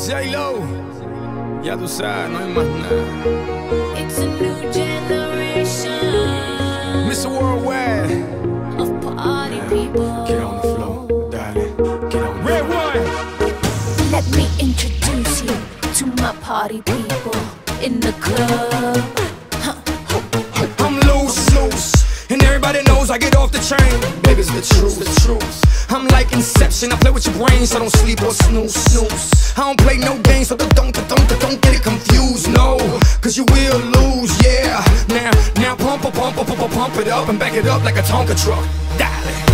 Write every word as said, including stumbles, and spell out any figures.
J-Lo, ya tú sabes, no hay más nada. It's a new generation, mister Worldwide, of party people. get on the floor, darling, get on the Red one. Let me introduce you to my party people in the club. Huh. I'm loose, loose, and everybody knows I get off the train. Baby's the truth, the truth. I'm like Inception, I play with your brain, so don't sleep or snooze, snooze. I don't play no games, so don't, don't, don't, don't get it confused, no, cause you will lose, yeah. Now, now pump, pump, pump, pump, pump it up and back it up like a Tonka truck, darling.